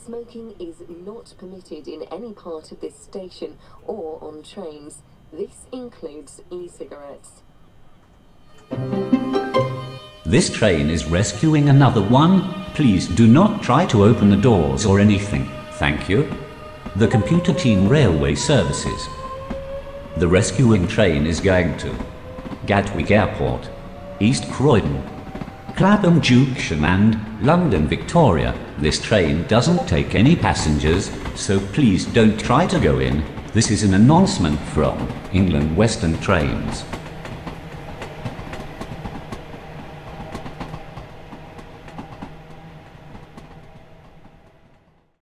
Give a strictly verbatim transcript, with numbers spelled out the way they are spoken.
Smoking is not permitted in any part of this station or on trains. This includes e-cigarettes. This train is rescuing another one. Please do not try to open the doors or anything. Thank you. The Computer Team Railway Services. The rescuing train is going to Gatwick Airport, East Croydon, Clapham Junction and London Victoria. This train doesn't take any passengers, so please don't try to go in. This is an announcement from England Western Trains.